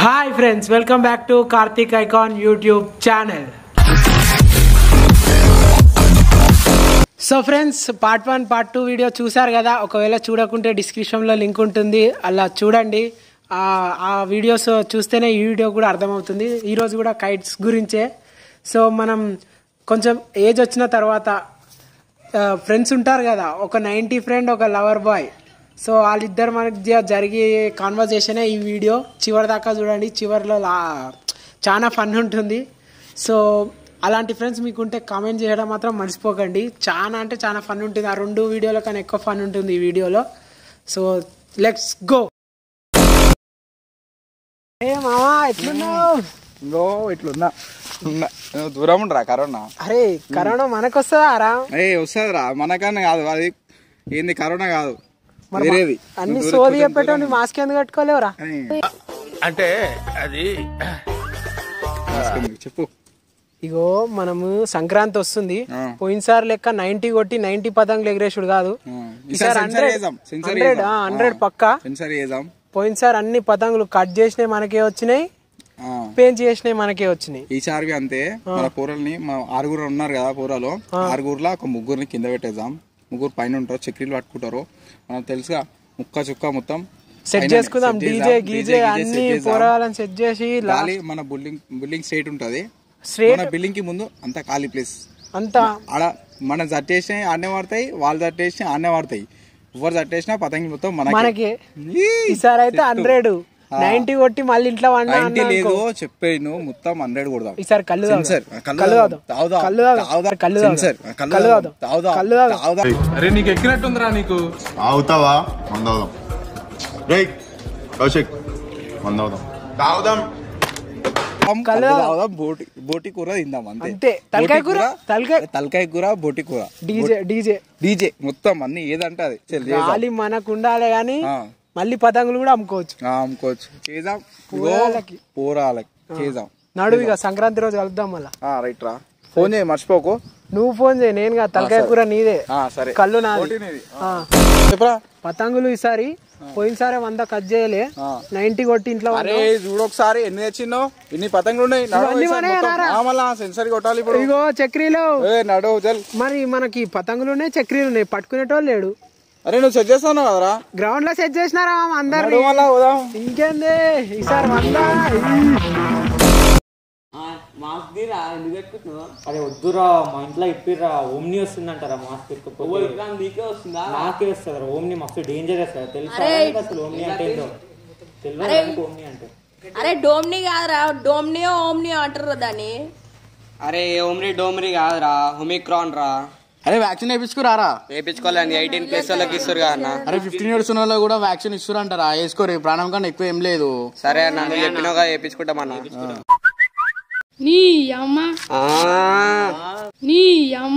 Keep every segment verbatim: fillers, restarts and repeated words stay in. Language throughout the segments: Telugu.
Hi friends, welcome back to Karthik icon YouTube channel. So friends, part one part two video చూసారు కదా. ఒకవేళ చూడకుంటే డిస్క్రిప్షన్లో లింక్ ఉంటుంది, అలా చూడండి. ఆ వీడియోస్ చూస్తేనే ఈ వీడియో కూడా అర్థమవుతుంది. ఈరోజు కూడా కైట్స్ గురించే. సో మనం కొంచెం ఏజ్ వచ్చిన తర్వాత ఫ్రెండ్స్ ఉంటారు కదా, ఒక నైంటీ ఫ్రెండ్, ఒక లవర్ బాయ్. సో వాళ్ళిద్దరి మధ్య జరిగే కాన్వర్జేషనే ఈ వీడియో. చివరి దాకా చూడండి, చివరిలో చాలా ఫన్ ఉంటుంది. సో అలాంటి ఫ్రెండ్స్ మీకుంటే కామెంట్ చేయడం మాత్రం మర్చిపోకండి. చాలా అంటే చాలా ఫన్ ఉంటుంది. ఆ రెండు వీడియోల కన్నా ఎక్కువ ఫన్ ఉంటుంది ఈ వీడియోలో. So let's go. ఏ మామా, ఎట్లున్నావు? ఇట్లున్నా దూరం ఉండరా కరోనా? అరే కరోనా మనకు వస్తుందా రా? ఏ వస్తుంది రా, మనకన్నా కాదు అది. ఏంది కరోనా కాదు, అన్ని సోది చెప్పేటోని మాస్క్ ఎందుకు కట్టుకోలేవురా? అంటే అది చెప్పు. ఇగో మనము సంక్రాంతి వస్తుంది. పోయినసారి లెక్క నైన్టీ కొట్టి నైన్టీ పతంగులు ఎగరేసుడు కాదు, ఈసారి హండ్రెడ్ హండ్రెడ్ హండ్రెడ్ పక్కా. పోయినసారి అన్ని పతంగులు కట్ చేసినాయి మనకే వచ్చినాయి, పెయింట్ చేసినాయి మనకే వచ్చినాయి. ఈసారి అంతే. మన పూరల్ని మా ఆరుగురు ఉన్నారు కదా, పూరలో ఆరుగురులో ఒక ముగ్గురిని కింద పెట్టేద్దాం. ముగ్గురు పైన ఉంటారు, చక్రీలు పట్టుకుంటారు. మనకు తెలుసుగా, ముక్క చుక్క మొత్తం సెట్ చేసుకుందాం. డీజే గీజే అన్ని పోరాలని సెట్ చేసి మన బిల్డింగ్ బిల్డింగ్ స్ట్రైట్ ఉంటది. మన బిల్డింగ్ కి ముందు అంత ఖాళీ ప్లేస్ అంతా ఆడ మనం జట్టేసిన ఆడనే పడతాయి, వాళ్ళు జట్టేసిన ఆడనే పడతాయి. ఎవరు జట్టేసినా పతంగి మొత్తం మనకి. ఈసారి అయితే హండ్రెడ్ నైన్టీ కొట్టి మళ్ళీ ఇంట్లో లేదు చెప్పాను, మొత్తం హండ్రెడ్ కొడదాం ఈసారి. కళ్ళు అరే నీకు ఎక్కినట్టుందిరా. నీకు అవుతావా? మందవుదాం రేయ్ కౌశిక్, మందవుదాం తాగుదాం. బోటి బోటి కూర తిందాం అంతే. తలకాయ కూర, తలకాయ తలకాయ కూర, బోటి కూర, డీజే డీజే డీజే మొత్తం అన్ని ఏదంటే అది మనకు ఉండాలి. గానీ మళ్ళీ పతంగులు కూడా అమ్ముకోవచ్చు అమ్ముకోవచ్చు చేద్దాం. పూరాలకి పూరాలకి చేద్దాం. నడు ఇక సంక్రాంతి రోజు కలుద్దాం మళ్ళా. రైట్ రా, ఫోన్ చేయి మర్చిపోకు. నువ్వు ఫోన్ చేయి, నేను కాదు. తలకాయ కూర నీదే, కళ్ళు నాది. చెప్పరా పతంగులు ఈసారి పోయినసారి వంద కట్ చేయలే, నైన్టీ కొట్టి ఇంట్లో. చూడొకసారి ఎన్ని తెచ్చినావు, ఎన్ని పతంగులు ఉన్నాయి. సెన్సర్ కొట్టాలి ఇప్పుడు. ఇగో చక్రీలు నడు జల్. మరి మనకి పతంగులు ఉన్నాయి, చక్రీలు ఉన్నాయి, పట్టుకునేటోళ్ళు లేడు. అరే నువ్వు సెట్ చేస్తావు కదరా? గ్రౌండ్ లో సెట్ చేసినారా అందరు? ఇంకేంది ఈసారి వంద. అరే వద్దురా, మా ఇంట్లో ఇప్పిర్రా. ఓమ్ని వస్తుందంటారా? మాస్క్ నీకే వస్తుందా? నాకే వస్తుందా? ఓమ్ని మస్తు డేంజరస్ కదా, తెలుసా? అసలు ఓమ్ని అంటే ఏంటో తెలియదు. ఓమ్ని అంటే అరే డోమ్ని కాదురా, డోమ్నియో ఓమ్నియో అంటారు దాన్ని. అరే ఓమ్ని డోమ్ని కాదురా, ఒమిక్రాన్ రా. అరే వ్యాక్సిన్ వేయించుకురారా? వేయించుకోవాలని ఎయిటీన్ ప్లస్ వాళ్ళకి ఇస్తారు కదా అన్న. అరే ఫిఫ్టీన్ ఇయర్స్ ఉన్న వాళ్ళు కూడా వ్యాక్సిన్ ఇస్తారు అంటారా? వేసుకోరు, ప్రాణం కన్నా ఎక్కువ ఏం లేదు. సరే అన్న, నువ్వు చెప్పినావు కదా, వేయించుకుంటామన్నా. నీ అమ్మ నీ అమ్మ.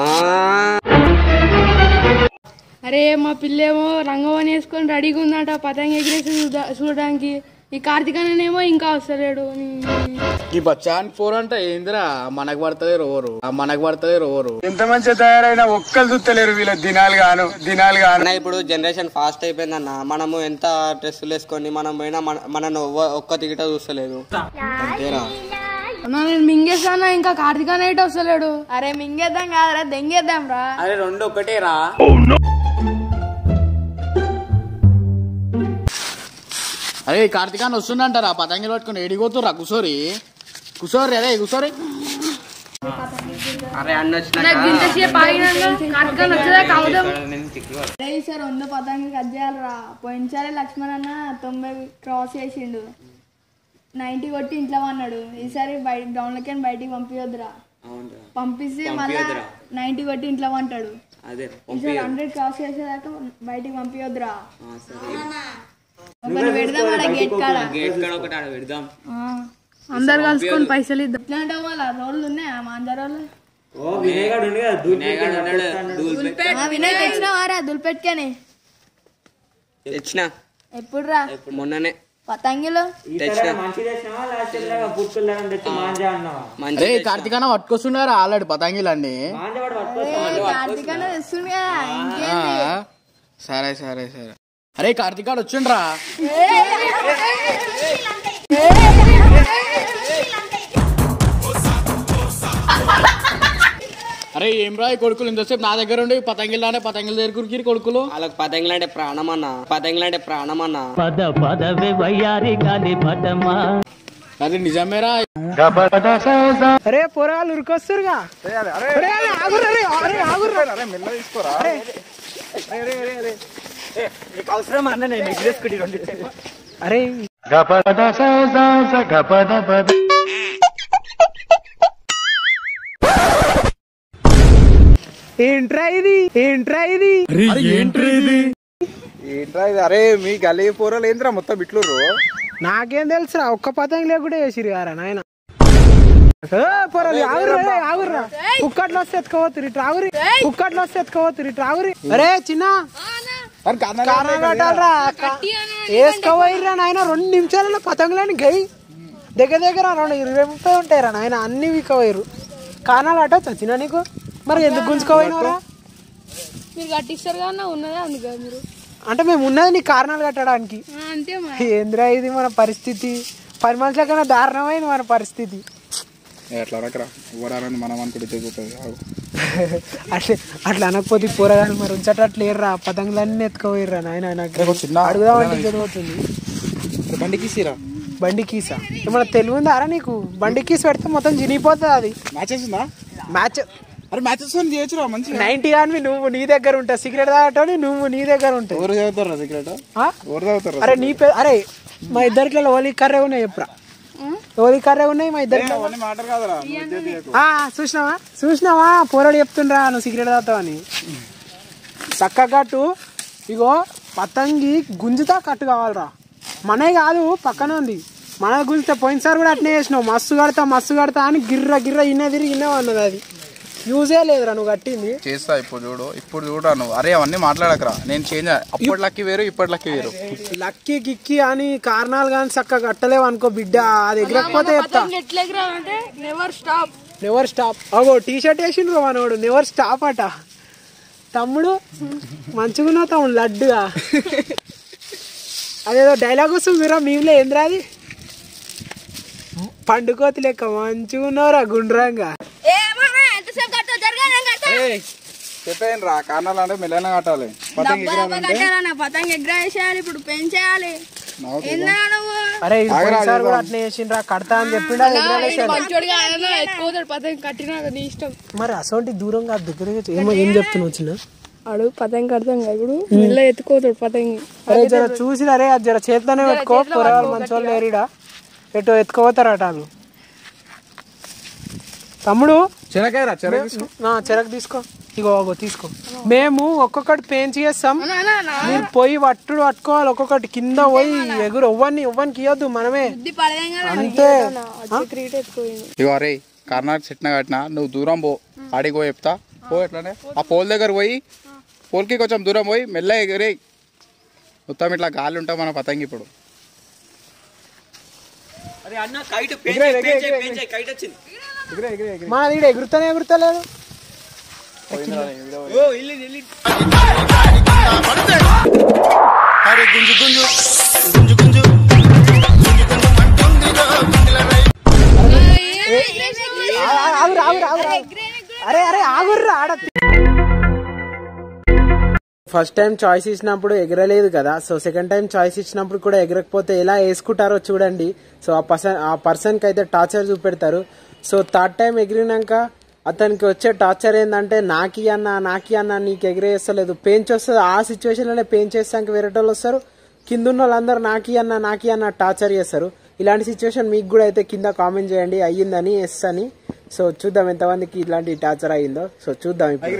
అరే మా పిల్లేమో రంగవని వేసుకొని రెడీగా ఉందంట పతంగి ఎగిరేసి చూడడానికి. ఈ కార్తీకనేమో ఇంకా వస్తలేడు. ఈ బచ్చాన్ ఫోర్ అంటే ఏందిరా? మనకు పడుతుంది రోరు, మనకు పడుతుంది రోరు. ఎంత మంచిగా తయారైనా ఒక్కరు చూస్తలేరు వీళ్ళ దినాలు గాను దినాలు గాను. ఇప్పుడు జనరేషన్ ఫాస్ట్ అయిపోయిందన్న. మనము ఎంత డ్రెస్సులు వేసుకొని మనం పోయినా మనను ఒక్క తిగిట చూస్తలేదు. నేను మింగేస్తానా, ఇంకా కార్తీక నైట్ వస్తలేడు. అరే మింగేద్దాం కాదురా, దెంగేద్దాం రా. అరే రెండు ఒకటే రా. అరే కార్తీకాన్ని వస్తుందంటారా? పతంగిలు పట్టుకుని ఏడిపోతురా? కుసోరి కుసోరి అరే కుసోరి. అరే అన్న సార్ వంద పతంగి కట్ చేయాలరా. పోయినసారి లక్ష్మణ్ అన్న తొంభై క్రాస్ చేసిండు, నైన్టీ కొట్టి ఇంట్లో అన్నాడు. ఈసారి బయట గ్రౌండ్ లోకి బయటికి పంపించొద్దురా. పంపిస్తే మళ్ళా నైన్టీ కొట్టి ఇంట్లో అంటాడు. ఈసారి హండ్రెడ్ క్రాస్ చేసేదాకా బయటికి పంపించొద్దురా. అందరు కలుసుకొని పైసలు ఇద్దాం. ఇట్లాంటి వాళ్ళ రోడ్లు ఉన్నాయా మా అందరు వాళ్ళు? వినయ్ తెచ్చినావారా దుల్పెట్కని? తెచ్చిన. ఎప్పుడు రా? మొన్ననే. పతంగిలు కార్తీకాన పట్టుకొస్తున్నారా ఆల్రెడీ పతంగిలు అన్ని? సరే సరే సరే. అరే కార్తీక్ గాడు వచ్చిండ్రా. అరే ఏం రా ఈ కొడుకులు ఇంతసేపు నా దగ్గర ఉండి పతంగిలు అంటే పతంగిల దగ్గర కురికిరి కొడుకులు. వాళ్ళకి పతంగులు అంటే ప్రాణం అన్న, పతంగులు అంటే ప్రాణం అన్న. అది నిజమేరా. అరే పోరాలు ఉరికొస్తురుగా. అరే అరే ఆగుర్రా, అరే అరే ఆగుర్రా. మెల్ల తీసుకోరా. అవసరం అన్న నేను ఎగ్రేసుకుంటే అరే ఏంట్రా ఇది ఏంట్రా ఇది ఏంట్రా ఇది? అరే మీ గల్లీ పోరలు ఏంద్రా మొత్తం ఇట్లుర్రు? నాకేం తెలుసురా, ఒక్క పతంగి లేకుండా వేసిరు గారా నాయన. పోరాలు ఆగుర్రా ఆగుర్రా. కుక్కట్లో వస్తే ఎత్తుకోవద్దు ఇటు ఆగురి, కుక్కట్లో వస్తే ఎత్తుకోవద్దు ఇటు ఆగురి. అరే చిన్న వేసుకోపోయిర్రా నాయన, రెండు నిమిషాలలో పతంగులని గై దగ్గర దగ్గర రెండు ఇరవై ముప్పై ఉంటాయిరా నాయన, అన్ని వీకపోయారు. కానాలు అట చచ్చిన నీకు, మరి ఎందుకు గుంజుకోపోయినవరా? మీరు కట్టిస్తారు కదా ఉన్నదే అందుకే మీరు అంటే మేము ఉన్నది నీ కారణాలు కట్టడానికి. అంతే ఏంద్రా ఇది మన పరిస్థితి, పది మనుషుల కన్నా దారుణమైంది మన పరిస్థితి. ఎట్లా రకరా ఎవరని మనం అనుకుంటే తెగుతుంది. అట్లా అట్లా అనకపోతే పోరగాలు మరి ఉంచటట్లు లేరురా, పతంగులన్నీ ఎత్తుకోపోయిర్రా నాయన. నాకు అడుగుదామంటే చదువుతుంది. బండి కీసిరా? బండి కీసా ఏమన్నా తెలివి ఉందారా నీకు? బండి కీస్ పెడితే మొత్తం చినిగిపోతుంది. అది మ్యాచెస్ ఉందా? మ్యాచ్ అరే మ్యాచెస్ చేయొచ్చురా మంచిగా. నైన్టీ కానీ నువ్వు నీ దగ్గర ఉంటావు, సిగరెట్ తాగటం నువ్వు నీ దగ్గర ఉంటావు. ఎవరు చదువుతారా సిగరెట్? ఎవరు చదువుతారు? అరే నీ పే అరే మా ఇద్దరిలో ఓలీ కర్రే ఉన్నాయి చెప్పురా, ఓలీ కర్రే ఉన్నాయి మా ఇద్దరిలో. మాటర్ కాదురా. చూసినావా చూసినావా పోరాడు చెప్తుండ్రా నువ్వు సిగరెట్ తాగుతావని. చక్క కట్టు ఇగో పతంగి గుంజుతా కట్టు కావాలరా, మనే కాదు పక్కన ఉంది. మన గుంజితే పోయినసారి కూడా అట్నే చేసినావు, మస్తు కడతా మస్తు కడతా అని గిర్ర గిర్ర ఇన్న తిరిగి ఇన్నవా అన్నది. అది యూజే లేదురా నువ్వు కట్టింది. చేస్తా ఇప్పుడు చూడు, ఇప్పుడు చూడరా నువ్వు. అరే అవన్నీ మాట్లాడకరా, నేను చేంజ్. అప్పటి లక్కి వేరు ఇప్పటి లక్కి వేరు. లక్కి గిక్కి అని కారణాలు కానీ చక్కగా కట్టలేవు అనుకో బిడ్డ, అది ఎగరకపోతే చెప్తా. Never stop never stop. అగో టీ షర్ట్ వేసిండ్రు మనోడు, నెవర్ స్టాప్ అట. తమ్ముడు మంచిగా తమ్ముడు లడ్డుగా. అదేదో డైలాగ్ వస్తుంది మీరా మేములే ఏంద్రా అది, పండుకోతి లెక్క మంచిగా ఉన్నావురా గుండ్రంగా. చెప్పేయండి రా, కారణాలు అంటే మెల్లన కట్టాలి. పతంగి ఎగ్రేసేయాలి, ఇప్పుడు పెంచేయాలి. అరే ఈసారి కూడా అట్లా చేసిండ్రా, కడతా అని చెప్పిండు. పతంగి కట్టినా నీ ఇష్టం. మరి అసోంటి దూరంగా దగ్గరగా ఏమో ఏం చెప్తున్నావు చిన్న? అడుగు పతంగి కడతాం కదా ఇప్పుడు, మెల్ల ఎత్తుకోతాడు పతంగి. అరే జర చూసినా రే, అది జర చేతిలోనే పెట్టుకో. పొరగాలు మంచి వాళ్ళు లేరీడా, ఎటో ఎత్తుకోపోతారట వాళ్ళు. తమ్ముడు చెరకాయరా? చెరక చెరకు తీసుకో, ఇగో తీసుకో. మేము ఒక్కొక్కటి పెయింట్ చేస్తాం, మీరు పోయి పట్టుడు పట్టుకోవాలి. ఒక్కొక్కటి కింద పోయి ఎగురు ఎవ్వని ఎవ్వనికి ఇవ్వద్దు, మనమే అంతే. ఇగో అరే కర్ణాటక చెట్న కట్టినా, నువ్వు దూరం పో, ఆడికి పోయి చెప్తా పో. ఎట్లానే ఆ పోల్ దగ్గర పోయి, పోల్కి కొంచెం దూరం పోయి మెల్ల ఎగిరే మొత్తం ఇట్లా గాలి ఉంటాం మన పతంగి. ఇప్పుడు మన ఈడ ఎగురుతానే ఎగురుతలేదు. అరే అరే ఆగుర్రా ఆడ. ఫస్ట్ టైం చాయిస్ ఇచ్చినప్పుడు ఎగరలేదు కదా, సో సెకండ్ టైం చాయిస్ ఇచ్చినప్పుడు కూడా ఎగరకపోతే ఎలా వేసుకుంటారో చూడండి. సో ఆ పర్సన్ ఆ పర్సన్కి అయితే టార్చర్ చూపెడతారు. సో థర్డ్ టైం ఎగిరినాక అతనికి వచ్చే టార్చర్ ఏంటంటే, నాకి అన్న నాకి అన్న నీకు ఎగిరేస్తలేదు, పెంచ్ వస్తుంది. ఆ సిచ్యువేషన్లోనే పెంచ్ చేస్తాక వేరే వాళ్ళు వస్తారు, కింద ఉన్న వాళ్ళందరూ నాకి అన్న నాకి అన్న టార్చర్ చేస్తారు. ఇలాంటి సిచ్యువేషన్ మీకు కూడా అయితే కింద కామెంట్ చేయండి, అయ్యిందని ఎస్ అని. సో చూద్దాం ఎంతమందికి ఇలాంటి టార్చర్ అయ్యిందో. సో చూద్దాం ఇప్పుడు.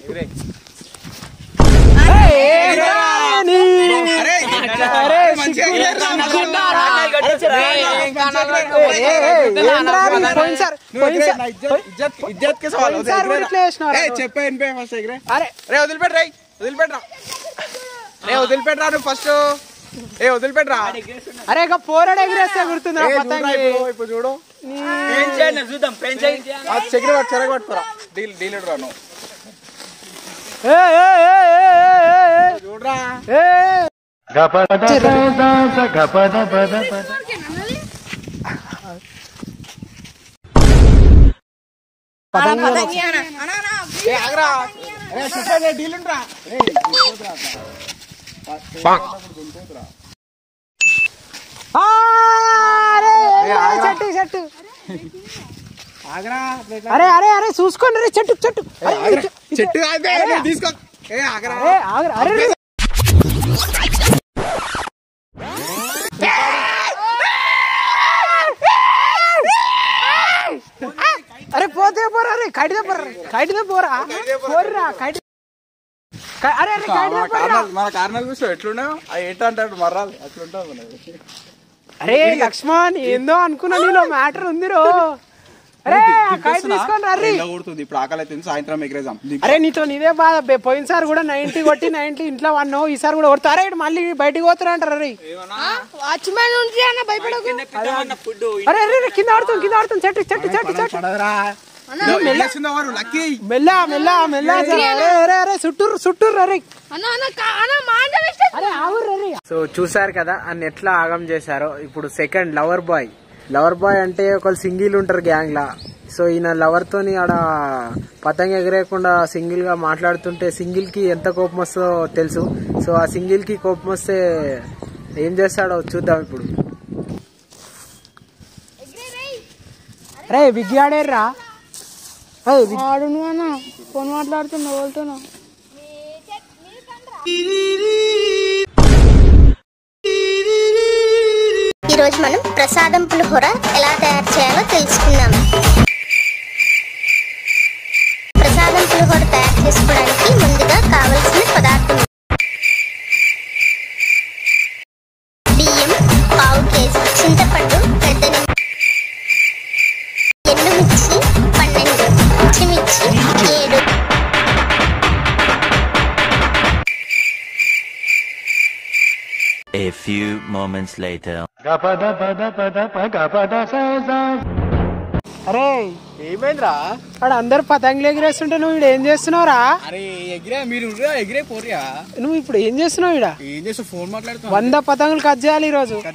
వదిలిపెట్టరా వదిలిపెట్టరా రే వదిలిపెట్టరా నువ్వు ఫస్ట్. ఏ వదిలిపెట్టరా. అరే ఇక పోరాడు ఎగిరేస్తే గుర్తుందా ఇప్పుడు చూడు. చూద్దాం చెగిరి పట్టు చెరగ పట్టుకోరా. డీల్ డీల్ రా నువ్వు చూడరా. చెట్టు చెట్టు అరే అరే అరే చూసుకోండి రే చెట్టు చెట్టు చెట్టు తీసుకో అరే అరే పోతే పోరా అరే కడితే పోరా కడితే పోరా పోర్రా కడి అరే అరే మన కారణాలు చూస్తే ఎట్లున్నావు ఏంటంటాడు మర్రాలి అట్లుంటావు. అరే లక్ష్మణ్ ఏందో అనుకున్నా నీలో మ్యాటర్ ఉంది రో. అరే కైట్ తీసుకొని రా. ఇప్పుడు ఆకలి అయితే సాయంత్రం ఎగరేజాం. అరే నీతో నీదే బాధ. పోయినసారి కూడా నైన్టీ కొట్టి నైన్టీ ఇంట్లో వన్ ఈసారి కూడా కొడతా. అరే మళ్ళీ బయటికి పోతారంటారు. అరే వాచ్మెన్ ఉంది అన్న భయపడకు. అరే అరే కింద ఆడుతాం కింద ఆడుతాం చెట్టు చెట్టు చెట్టు చెట్టు మెల్ల మెల్ల మెల్ల. చుట్టూరు చుట్టూరు అరే. సో చూసారు కదా అన్ని ఎట్లా ఆగం చేశారో. ఇప్పుడు second lover boy. Lover boy అంటే ఒకళ్ళు సింగిల్ ఉంటారు గ్యాంగ్ లా. సో ఈయన లవర్ తోని ఆడ పతంగ ఎగరేయకుండా సింగిల్ గా మాట్లాడుతుంటే సింగిల్ కి ఎంత కోపం వస్తుందో తెలుసు. సో ఆ సింగిల్ కి కోపం వస్తే ఏం చేస్తాడో చూద్దాం ఇప్పుడు. అరే బిగ్గి ఆడేర్రా. ఆడు నువ్వు అన్న ఫోన్ మాట్లాడుతున్నావు వెళ్తున్నావు. ఈ రోజు మనం ప్రసాదం పులిహోర ఎలా తయారు చేయాలో తెలుసుకుందాం. ప్రసాదం పులిహోర తయారు చేసుకోవడానికి ముందుగా కావలసిన పదార్థం బియ్యం పావు కేజీ, చింతపండు పెద్ద ఎండుమిర్చి పన్నెండు, పచ్చిమిర్చి ఏడు. A few moments later. అరే ఏమైందిరా? అక్కడ అందరు పతంగులు ఎగిరేస్తుంటే నువ్వు ఇక్కడ ఏం చేస్తున్నావురా? అరే ఎగిరే మీరు ఎగిరే పోరియా. నువ్వు ఇప్పుడు ఏం చేస్తున్నావు? ఇక్కడ ఏం చేస్తావు? ఫోన్ మాట్లాడుతున్నావు. వంద పతంగులు కట్ చేయాలి ఈ రోజు.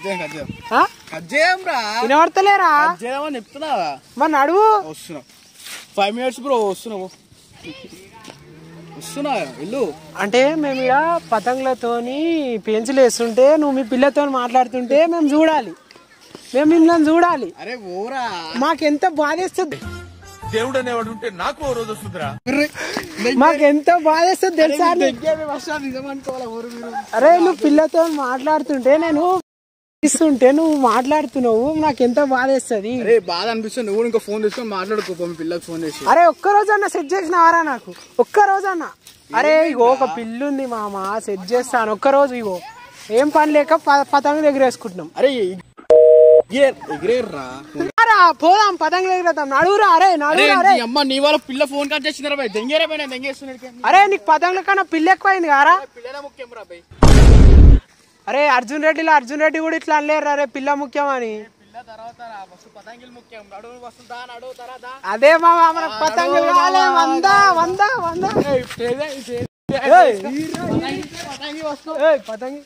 వినబడతలేరా? చెప్తున్నావా? మరి నడువు. వస్తున్నావు. Five minutes bro. వస్తున్నావు వస్తున్నా ఇల్లు. అంటే మేము ఇక్కడ పతంగులతోని పెంచులు వేస్తుంటే నువ్వు మీ పిల్లతో మాట్లాడుతుంటే మేము చూడాలి. మేము మిమ్మల్ని చూడాలి. అరే ఓరా మాకెంత బాధేస్తుంది. దేవుడు అనేవాడు ఉంటే నాకు ఓ రోజు వస్తుందిరా. మాకెంత బాధేస్తుంది తెలుసా? అరే నువ్వు పిల్లతో మాట్లాడుతుంటే నేను ఇస్తుంటే నువ్వు మాట్లాడుతున్నావు. నాకు ఎంత బాధేస్తుంది. అరే బాధ అనిపిస్తుంది. నువ్వు ఇంకా ఫోన్ తీసుకొని మాట్లాడుకో మీ పిల్లకి ఫోన్ చేసి. అరే ఒక్క రోజు అన్న సెట్ చేసినవారా నాకు? ఒక్క రోజు అన్న. అరే ఇగో ఒక పిల్లుంది మామ, సెట్ చేస్తాను ఒక్క రోజు. ఇగో ఏం పని లేక పతంగులు ఎగిరేసుకుంటున్నాం. అరే ఎగిరేర్రా పోదాం పతంగులు ఎగిరేద్దాం. నడువురా. అరే నడువురా. అరే అమ్మ నీ వాళ్ళ పిల్ల ఫోన్ కట్ చేసినారా బాయ్? దెంగేరా బాయ్. నేను దెంగేస్తున్నాడు. అరే నీకు పతంగుల కన్నా పిల్ల ఎక్కువైంది కారా? పిల్లనే ముఖ్యం రా బాయ్. అరే అర్జున్ రెడ్డిలో అర్జున్ రెడ్డి కూడా ఇట్లా అనలేరు. అరే పిల్ల ముఖ్యం అని. అదే మామ మనకు పతంగులు కాలే. వంద వంద వంద పతంగి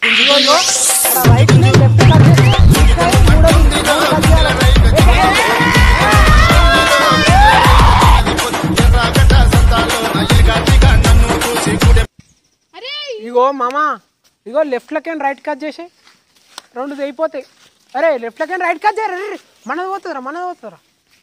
ఇగో మామా. ఇగో లెఫ్ట్ లెక్కని రైట్ కట్ చేసి రెండు అయిపోతాయి. అరే లెఫ్ట్ లెక్కని రైట్ కట్ చేయరా. మనది పోతుందిరా మనది పోతుందిరా.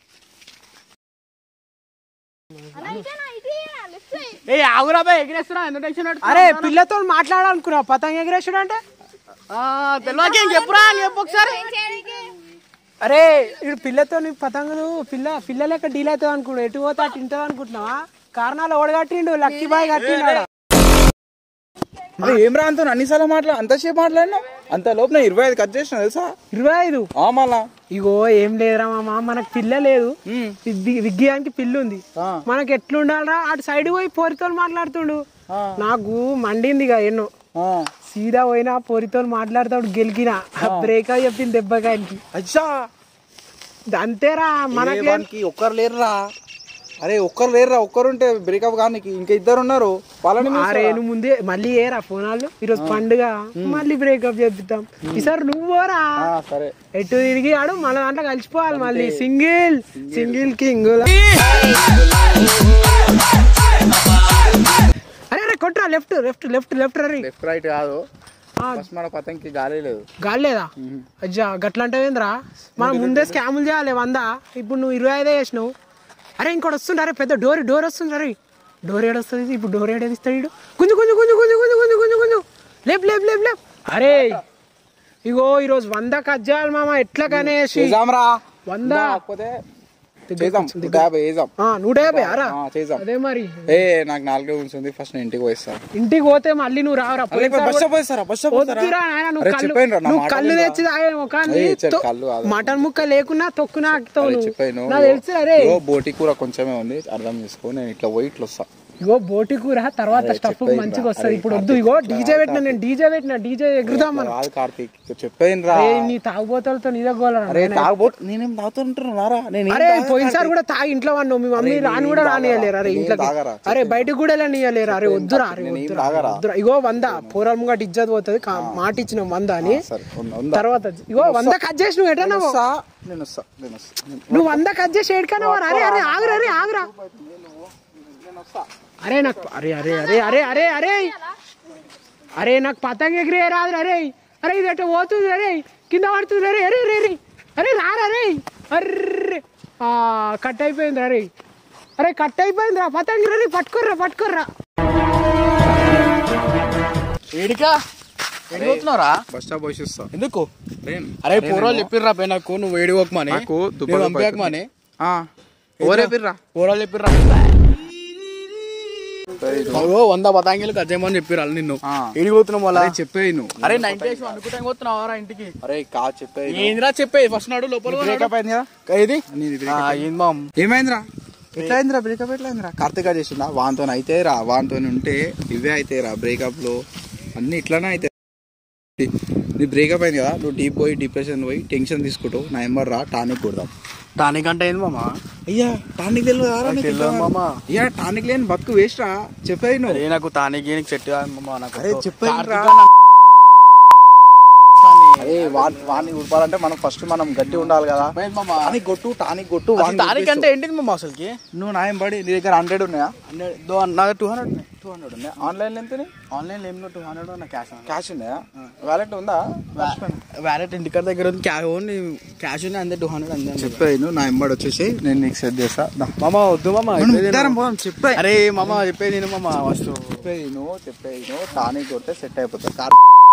అరే పిల్లతో మాట్లాడాలనుకున్నావు పతంగ ఎగిరేసాడు అంటే చెప్పురా చెప్పు ఒకసారి. అరే ఇప్పుడు పిల్లతో పతంగులు పిల్ల పిల్ల లెక్క డీల్ అవుతుంది అనుకున్నావు. ఎటు పోతే అటు తింటుంది అనుకుంటున్నావా? కారణాలు ఓడగట్టిండు. లక్కీ బాయ్ కట్టిండు. ఏం రా అంత అన్నిసార్లు మాట్లా అంతసేపు మాట్లాడినా అంత లోపల ఇరవై ఐదు కట్ చేసిన తెలుసా? ఇరవై ఐదు మళ్ళా ఇగో ఏం లేదురా మామ. మనకు పిల్ల లేదు. విగ్గియానికి పిల్లు ఉంది. మనకి ఎట్లుండాలరా? అటు సైడ్ పోయి పోరితో మాట్లాడుతుండు. నాకు మండింది ఇక ఎన్నో. సీదా పోయినా పోరితో మాట్లాడుతాడు. గెలికినా బ్రేక్ అని చెప్పింది దెబ్బకాయనికి. అచ్చా అంతేరా. మనకి ఒక్కరు లేరురా. అరే ఒక్కరు లేరురా, ఒక్కరుంటే బ్రేకప్ కానీ ఇంకా ఇద్దరు ఉన్నారు వాళ్ళని అరే నువ్వు ముందే మళ్ళీ ఏరా ఫోన్ వాళ్ళు ఈరోజు పండుగ మళ్ళీ బ్రేకప్ చేపిద్దాం ఈసారి నువ్వురా సరే ఎటు తిరిగి ఆడు మన దాంట్లో కలిసిపోవాలి మళ్ళీ సింగిల్ సింగిల్ కింగ్ అరే అరే కొట్రా లెఫ్ట్ లెఫ్ట్ లెఫ్ట్ లెఫ్ట్ రీ లెఫ్ట్ రైట్ కాదు మన పతంకి గాలి లేదు గాలి లేదా అజ్జా గట్ల అంటే ఏంద్రా మనం ముందే స్కాములు చేయాలి వందా ఇప్పుడు నువ్వు ఇరవై ఐదే చేసినావు అరే ఇంకోటి వస్తుండ అరే పెద్ద డోర్ డోర్ వస్తుంది అరే డోర్ ఏడు వస్తుంది ఇప్పుడు డోర్ ఏడు ఇస్తాడు కొంచెం కొంచెం కొంచెం కొంచెం కొంచెం కొంచెం కొంచెం కొంచెం లేపు లేపు లేపు లేపు అరే ఇగో ఈరోజు వంద కజ్జాలు మామ ఎట్లా కనేసి వంద నూట యాభై అరా అదే మరి ఏ నాకు నాలుగే ఉంటుంది ఫస్ట్ నేను ఇంటికి పోయిస్తాను ఇంటికి పోతే మళ్ళీ నువ్వు రావరా నువ్వు కళ్ళు తెచ్చి కానీ మటన్ ముక్క లేకున్నా తొక్కునా నాకు తెలుసు అరే బోటి కూర కొంచెమే ఉంది అర్థం చేసుకో నేను ఇట్లా పోయి ఇట్లా వస్తా ఇగో బోటి కూర తర్వాత స్టఫ్ మంచిగా వస్తుంది ఇప్పుడు వద్దు ఇగో డీజే పెట్టినా నేను డీజే పెట్టినా డీజే ఎగురుదాం మనం కార్తీక్ చెప్పేది రా నీ తాగుబోతలతో నీదే గోలరా నేనేం తాగుతుంటున్నారా అరే పోయినసారి కూడా తాగి ఇంట్లో వాడినావు మీ మమ్మీ రాని కూడా రానియలేరు అరే ఇంట్లో అరే బయటకు కూడా వెళ్ళనియలేరు అరే వద్దురా అరే వద్దురా ఇగో వంద పూర్వం ముంగట ఇజ్జత్ పోతుంది మాట ఇచ్చిన వంద అని తర్వాత ఇగో వంద కట్ చేసి నువ్వు ఎటన్నా నువ్వు వంద కట్ చేసి ఏడుకన్నా అరే అరే ఆగురా అరే ఆగురా అరే నాకు అరే అరే అరే అరే అరే అరే అరే నాకు పతంగ ఎగిరే రాదు అరే అరే ఇది ఎట్లా పోతుంది అరే కింద పడుతుంది అరే అరే అరే అరే అరే రారా అరే అర్రే కట్ అయిపోయింది అరే అరే కట్ అయిపోయింది రా పతంగి రే పట్టుకోర్రా పట్టుకోర్రా ఏడికా ఎడిపోతున్నారా బస్ స్టాప్ పోయిస్తా ఎందుకు అరే పూర్వాలు చెప్పిర్రా పై నాకు నువ్వు ఏడిపోకమని పంపించకమని ఓరేపిర్రా పూర్వాలు చెప్పిర్రా వంద పతాంగిలు కజ్జేమని చెప్పిరాలి నిన్ను ఏడిపోతున్నావు మళ్ళీ చెప్పేయి నువ్వు అరే నైన్టీ అనుకుంటా పోతున్నావా ఇంటికి అరే కా చెప్పేది ఏంద్రా చెప్పేది ఫస్ట్ నాడు లోపల ఏది ఏమైందిరా ఎట్లా అయిందిరా బ్రేకప్ ఎట్లా అయిందిరా కార్తీక చేసిందా వాంతో అయితే రా వాంతో ఉంటే ఇవే అయితే రా బ్రేకప్ లో అన్ని ఇట్లానే అయితే నీ బ్రేకప్ అయింది కదా నువ్వు డీప్ పోయి డిప్రెషన్ పోయి టెన్షన్ తీసుకుంటావు నా నెంబర్ రా టానిక్ కొడదాం టానిక్ అంటే ఏంది మామా అయ్యా టానిక్ తెలియదు మామా అయ్యా టానిక్ లేని బతుకు వేస్ట్ రా చెప్పేది నువ్వు నాకు టానిక్ సెట్ కాదు మామా నాకు అరే చెప్పేది అరే వాడిని ఉడపాలంటే మనం ఫస్ట్ మనం గట్టి ఉండాలి కదా టానిక్ కొట్టు టానిక్ కొట్టు టానిక్ అంటే ఏంటిది మామా అసలుకి నువ్వు నాయం పడి నీ దగ్గర హండ్రెడ్ ఉన్నాయా హండ్రెడ్ నా టూ హండ్రెడ్ ఉన్నాయి టూ హండ్రెడ్ ఉన్నాయా ఆన్లైన్ ఎంత ఆన్లైన్ ఏమో టూ హండ్రెడ్ ఉన్నా క్యాష్ క్యాష్ ఉన్నాయా వ్యాలెట్ ఉందా వ్యాలెట్ ఇంటికాడ దగ్గర ఉంది క్యాష్ ఓన్లీ క్యాష్ ఉంది అంతే టూ హండ్రెడ్ అంతే చెప్పాను నా ఎంబడి వచ్చేసి నేను నీకు సెట్ చేస్తా మామా వద్దు మామా చెప్పే అరే మామా చెప్పేది నేను మామా వస్తు చెప్పేది నువ్వు చెప్పేది నువ్వు టానిక్ కొడితే సెట్ అయిపోతుంది కార్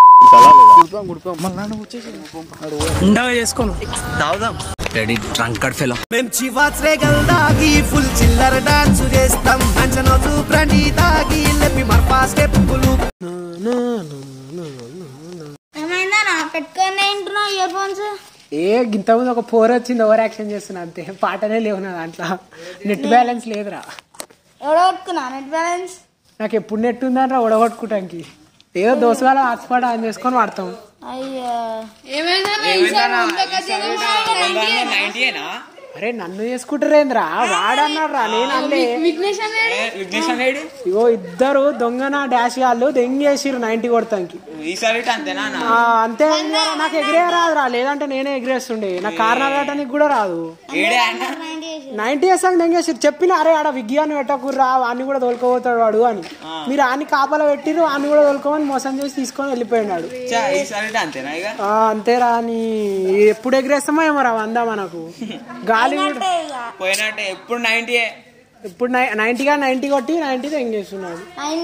చేసుకోను మేము చివాత్రే గల్దాగి ఫుల్ చిల్లర డాన్స్ చేస్తాం అంచనోజు బ్రాండీ తాగి లెప్పి మర్పా స్టెప్పులు ఏమైందా నా పెట్టుకొని ఏంటున్నావు ఇయర్ ఫోన్స్ ఏ ఇంతకుముందు ఒక ఫోర్ వచ్చింది ఓవర్ యాక్షన్ చేస్తున్నా అంతే పాటనే లేవు నా దాంట్లో నెట్ బ్యాలెన్స్ లేదురా ఎవడగొట్టుకున్నా నెట్ బ్యాలెన్స్ నాకు ఎప్పుడు నెట్ ఉందంటే ఒడగొట్టుకోవటానికి ఏదో దోసగాల హాట్స్పాట్ ఆన్ చేసుకొని వాడతాం అయ్యా అరే నన్ను చేసుకుంటారేంద్రా వాడన్నాడు రా నేను అల్లే ఇగో ఇద్దరు దొంగన డాష్ గాళ్ళు దెంగేసిరు నైన్టీ కొడతానికి అంతే నాకు ఎగిరే రాదురా లేదంటే నేనే ఎగిరేస్తుండే నాకు కారణాలు కట్టడానికి కూడా రాదు నైన్టీ వేసాక దెంగేసిరు చెప్పిన అరే ఆడ విజ్ఞాన్ని పెట్టకుర్రా వాడిని కూడా తోలుకోపోతాడు వాడు అని మీరు ఆన్ని కాపలా పెట్టిరు వాడిని కూడా తోలుకోమని మోసం చేసి తీసుకొని వెళ్ళిపోయినాడు అంతేరా అని ఎప్పుడు ఎగిరేస్తామో ఏమో రా వందా మనకు గాలి పోయినట్టే ఎప్పుడు నైన్టీ ఇప్పుడు నైన్టీగా నైన్టీ కొట్టి నైన్టీ ఎంగేస్తున్నాడు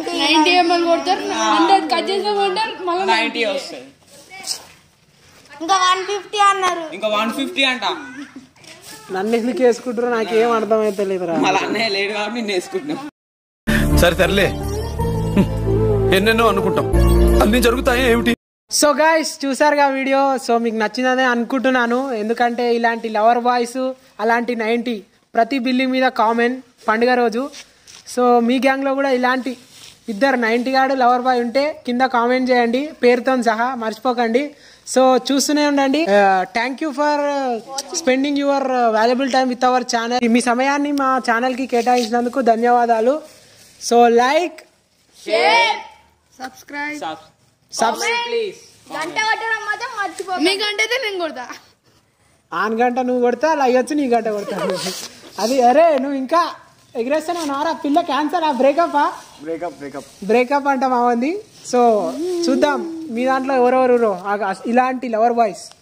నైన్టీ వస్తుంది ఇంకా వన్ ఫిఫ్టీ అన్నారు ఇంకా వన్ ఫిఫ్టీ అంట నన్ను ఎందుకు వేసుకుంటారో నాకేం అర్థమైతే లేదురా అన్నయ్య లేడు కాబట్టి నేను వేసుకుంటున్నాను సరే తరలే ఎన్నెన్నో అనుకుంటాం అన్ని జరుగుతాయి ఏమిటి సో గైస్ చూసారుగా వీడియో సో మీకు నచ్చిందని అనుకుంటున్నాను ఎందుకంటే ఇలాంటి లవర్ బాయ్స్ అలాంటి నైన్టీ ప్రతి బిల్డింగ్ మీద కామన్ పండుగ రోజు సో మీ గ్యాంగ్లో కూడా ఇలాంటి ఇద్దరు నైన్టీ గాడు లవర్ బాయ్ ఉంటే కింద కామెంట్ చేయండి పేరుతో సహా, మర్చిపోకండి. సో చూస్తూనే ఉండండి. Thank you for spending your valuable time with our channel. మీ సమయాన్ని మా ఛానల్ కి కేటాయించినందుకు ధన్యవాదాలు. So like, share, subscribe, please. గంట కొట్టడం మాత్రం మర్చిపోకండి. మీ గంట అయితే నేను కొడతా. ఆన్ గంట నువ్వు కొడతా, అలా అయ్యొచ్చు నీ గంట కొడతా. అది అరే నువ్వు ఇంకా ఎగిరేస్తాను నారా పిల్ల క్యాన్సర్. ఆ బ్రేకప్ బ్రేకప్ బ్రేకప్ బ్రేకప్ అంట మామంది. సో చూద్దాం మీ దాంట్లో ఎవరెవరు ఇలాంటి లవర్ బాయ్స్.